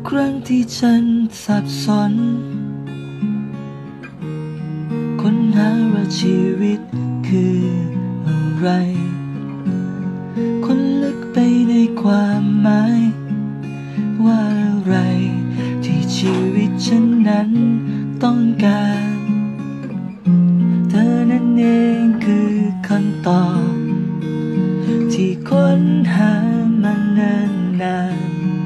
ครั้งที่ฉันสับสนค้นหาว่าชีวิตคืออะไรค้นลึกไปในความหมายว่าอะไรที่ชีวิตฉันนั้นต้องการเธอนั้นเองคือคำตอบที่ค้นหามานาน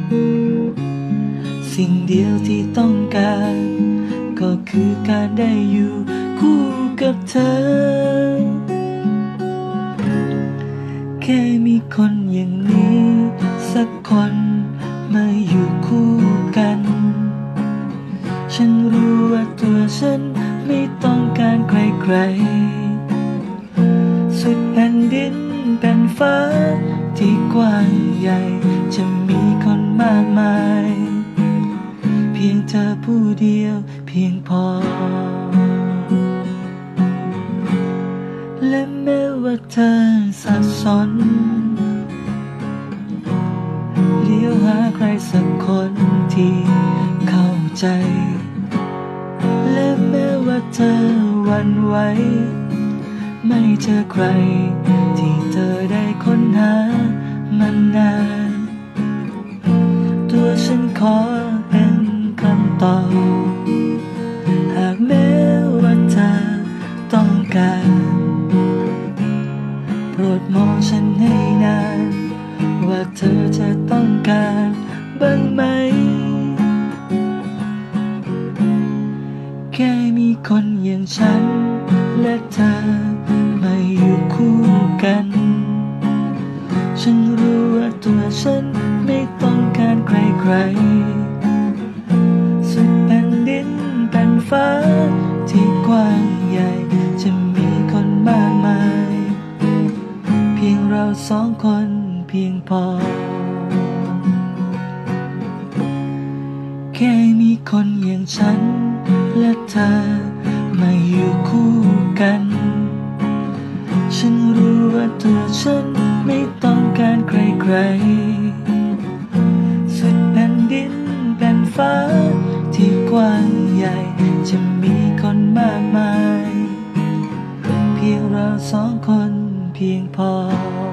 สิ่งเดียวที่ต้องการก็คือการได้อยู่คู่กับเธอแค่มีคนอย่างนี้สักคนมาอยู่คู่กันฉันรู้ว่าตัวฉันไม่ต้องการใครๆสุดแผ่นดินแผ่นฟ้าที่กว้างใหญ่จะมีคนมากมายเพียงเธอผู้เดียวเพียงพอและแม้ว่าเธอสับสนเลี้ยวหาใครสักคนที่เข้าใจและแม้ว่าเธอหวั่นไหวไม่เจอใครที่เธอได้ค้นหามานานตัวฉันขอเป็นคำตอบหากแม้ว่าเธอต้องการโปรดมองฉันให้นานว่าเธอจะต้องการบ้างไหมแค่มีคนอย่างฉันและเธอมาอยู่คู่กันฉันรู้ว่าตัวฉันไม่ต้องการใครๆสุดแผ่นดินแผ่นฟ้าที่กว้างใหญ่จะมีคนมากมายเพียงเราสองคนเพียงพอแค่มีคนอย่างฉันและเธอมาอยู่คู่กันฉันรู้ว่าตัวฉันไม่ต้องการใครๆสุดแผ่นดินแผ่นฟ้าที่กว้างใหญ่จะมีคนมากมายเพียงเราสองคนเพียงพอ